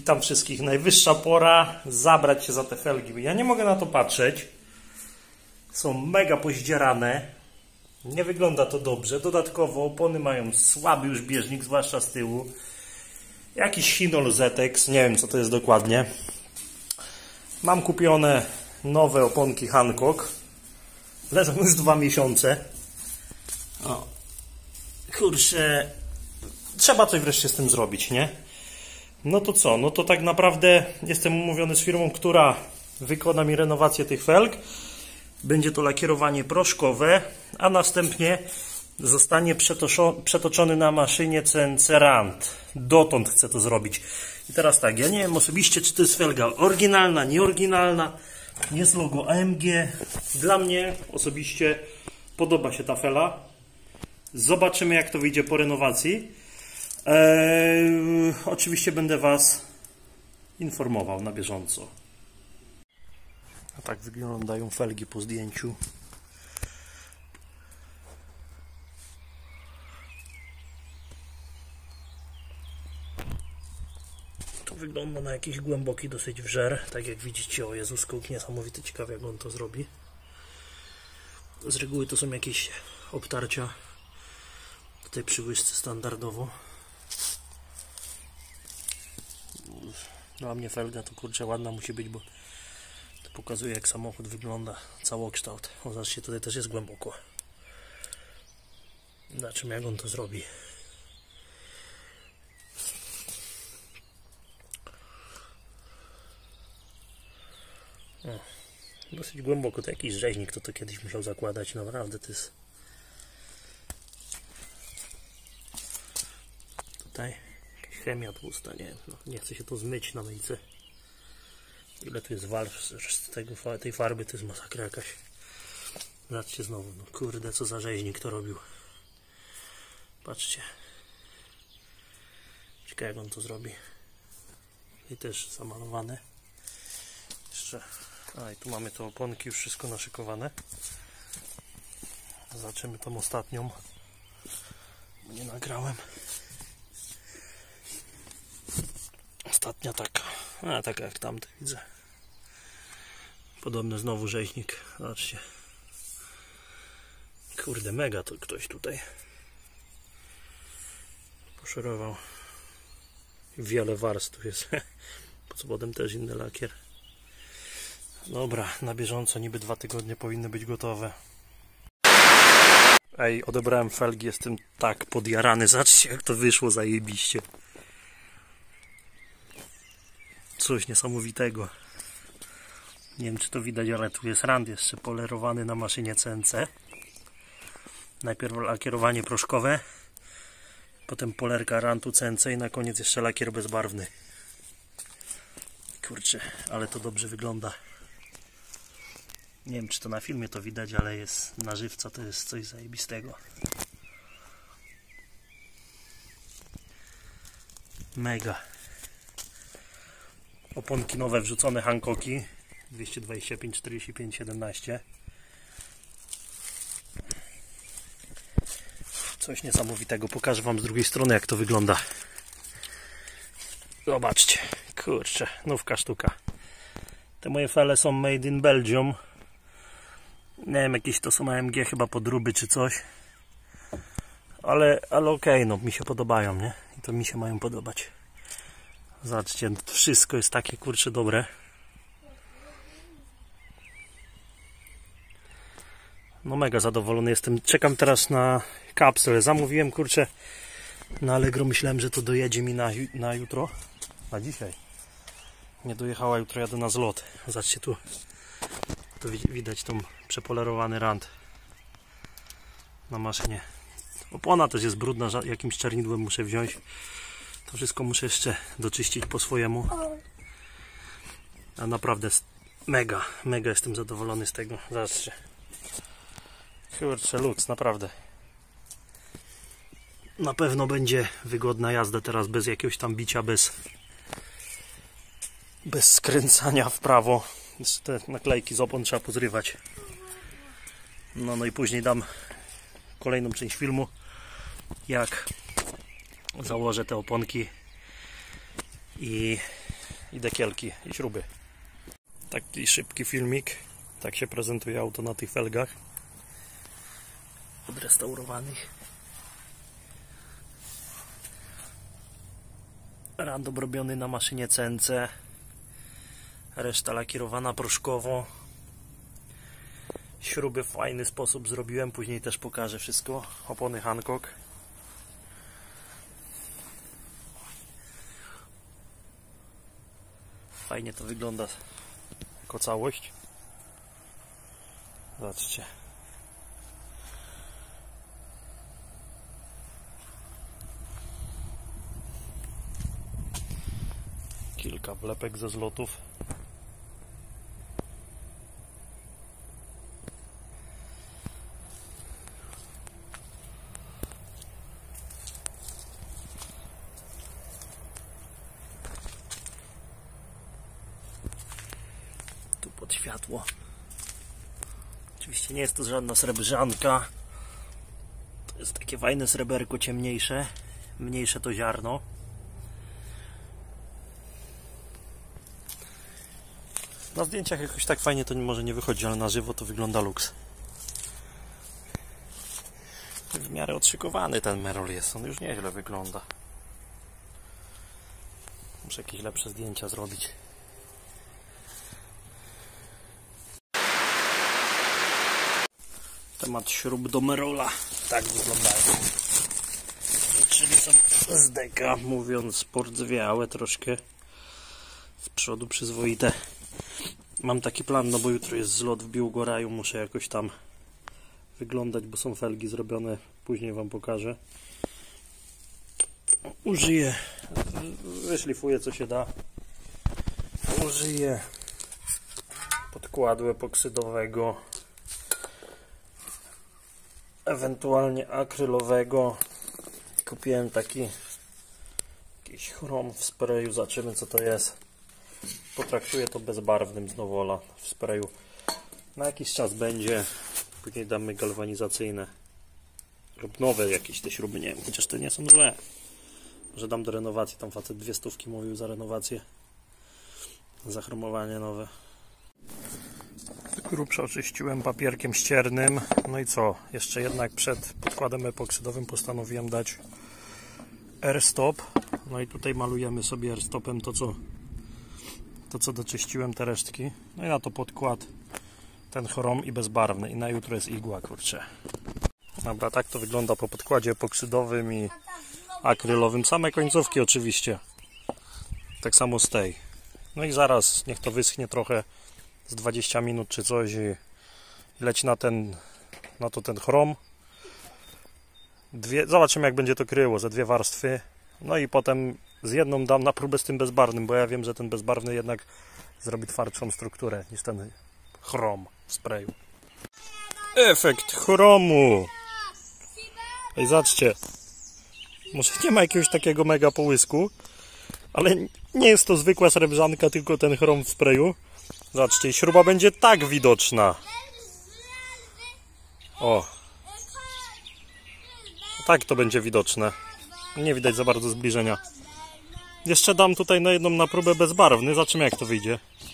Witam wszystkich. Najwyższa pora zabrać się za te felgi. Ja nie mogę na to patrzeć. Są mega pozdzierane. Nie wygląda to dobrze. Dodatkowo opony mają słaby już bieżnik, zwłaszcza z tyłu. Jakiś Hinol ZX, nie wiem co to jest dokładnie. Mam kupione nowe oponki Hankook. Leżą już 2 miesiące. O. Kurczę, trzeba coś wreszcie z tym zrobić, nie? No to co? No to tak naprawdę jestem umówiony z firmą, która wykona mi renowację tych felg. Będzie to lakierowanie proszkowe, a następnie zostanie przetoczony na maszynie CNC Rand. Dotąd chcę to zrobić. I teraz tak, ja nie wiem osobiście, czy to jest felga oryginalna, nieoryginalna. Jest logo AMG. Dla mnie osobiście podoba się ta fela. Zobaczymy, jak to wyjdzie po renowacji. Oczywiście będę Was informował na bieżąco. A tak wyglądają felgi po zdjęciu. To wygląda na jakiś głęboki dosyć wżer. Tak jak widzicie, o Jezus, Cook niesamowity, ciekawy jak on to zrobi. Z reguły to są jakieś obtarcia. Tutaj przy łyżce standardowo. Dla mnie felga to kurczę ładna musi być, bo to pokazuje jak samochód wygląda, całokształt. O, zobaczcie, tutaj też jest głęboko. Zobaczymy jak on to zrobi. O, dosyć głęboko, to jakiś rzeźnik to kiedyś musiał zakładać, naprawdę to jest. Tutaj jakaś chemia tłusta, nie chce się to zmyć na myjce. Ile tu jest warstw z tej farby, to jest masakra jakaś. Zobaczcie znowu, no kurde, co za rzeźnik to robił. Patrzcie. Ciekawe jak on to zrobi. I też zamalowane. Jeszcze, i tu mamy te oponki, już wszystko naszykowane. Zobaczymy tą ostatnią. Nie nagrałem. Ostatnia taka, taka jak tamte widzę. Podobny znowu rzeźnik. Zobaczcie. Kurde, mega to ktoś tutaj poszorował. Wiele warstw jest. Pod spodem też inny lakier. Dobra, na bieżąco niby 2 tygodnie powinny być gotowe. Ej, odebrałem felgi, jestem tak podjarany. Zobaczcie jak to wyszło zajebiście. Coś niesamowitego. Nie wiem czy to widać, ale tu jest rand jeszcze polerowany na maszynie CNC. Najpierw lakierowanie proszkowe, potem polerka randu CNC i na koniec jeszcze lakier bezbarwny. Kurczę, ale to dobrze wygląda. Nie wiem czy to na filmie to widać, ale jest na żywca, to jest coś zajebistego. Mega. Oponki nowe wrzucone Hankooki 225, 45, 17. Coś niesamowitego. Pokażę Wam z drugiej strony jak to wygląda. Zobaczcie. Kurczę, nówka sztuka. Te moje fele są made in Belgium. Nie wiem, jakieś to są AMG chyba podróby czy coś. Ale okej, no mi się podobają, nie? I to mi się mają podobać. Zobaczcie, to wszystko jest takie kurczę dobre. No mega zadowolony jestem. Czekam teraz na kapsel. Zamówiłem kurczę na Allegro. Myślałem, że to dojedzie mi na jutro. Na dzisiaj. Nie dojechała, jutro jadę na zlot. Zobaczcie tu. Tu widać tą przepolerowany rand na maszynie. Opona też jest brudna, jakimś czernidłem muszę wziąć. To wszystko muszę jeszcze doczyścić po swojemu. A naprawdę mega jestem zadowolony z tego. Zobaczcie. Kurczę, luks, naprawdę. Na pewno będzie wygodna jazda teraz bez jakiegoś tam bicia, bez skręcania w prawo. Jeszcze te naklejki z opon trzeba pozrywać. No i później dam kolejną część filmu, jak założę te oponki i i dekielki i śruby. Taki szybki filmik. Tak się prezentuje auto na tych felgach odrestaurowanych. Random robiony na maszynie CNC. Reszta lakierowana proszkowo. Śruby w fajny sposób zrobiłem. Później też pokażę wszystko. Opony Hankook. Fajnie to wygląda jako całość. Zobaczcie. Kilka wlepek ze zlotów. Tu pod światło. Oczywiście nie jest to żadna srebrzanka. To jest takie fajne sreberko ciemniejsze. Mniejsze to ziarno. Na zdjęciach jakoś tak fajnie to może nie wychodzi, ale na żywo to wygląda luks. W miarę odszykowany ten Merol jest, on już nieźle wygląda. Muszę jakieś lepsze zdjęcia zrobić. Temat śrub do Merola. Tak wyglądają. Czyli są z deka, mówiąc pordzewiałe troszkę. Z przodu przyzwoite. Mam taki plan, no bo jutro jest zlot w Biłgoraju, muszę jakoś tam wyglądać, bo są felgi zrobione, później wam pokażę. Użyję, wyszlifuję co się da. Użyję podkładu epoksydowego, ewentualnie akrylowego. Kupiłem taki jakiś chrom w sprayu, zobaczymy co to jest. Potraktuję to bezbarwnym z Nowola w sprayu. Na jakiś czas będzie. Później damy galwanizacyjne. Lub nowe jakieś te śruby, nie wiem, chociaż te nie są złe. Może dam do renowacji, tam facet 200 mówił za renowację. Zachromowanie nowe. Grubsza oczyściłem papierkiem ściernym. No i co? Jeszcze jednak przed podkładem epoksydowym postanowiłem dać airstop. No i tutaj malujemy sobie airstopem to co doczyściłem, te resztki. No i na to podkład ten chrom i bezbarwny. I na jutro jest igła, kurczę. Dobra, tak to wygląda po podkładzie epoksydowym i akrylowym. Same końcówki oczywiście. Tak samo z tej. No i zaraz niech to wyschnie trochę z 20 minut czy coś i leci na to ten chrom. Zobaczymy jak będzie to kryło, ze 2 warstwy. No i potem z jedną dam na próbę z tym bezbarwnym, bo ja wiem, że ten bezbarwny jednak zrobi twardszą strukturę niż ten chrom w sprayu. Efekt chromu! I zobaczcie, może nie ma jakiegoś takiego mega połysku, ale nie jest to zwykła srebrzanka, tylko ten chrom w sprayu. Zobaczcie, i śruba będzie tak widoczna. O! Tak to będzie widoczne. Nie widać za bardzo zbliżenia. Jeszcze dam tutaj na jedną na próbę bezbarwny, zobaczymy jak to wyjdzie.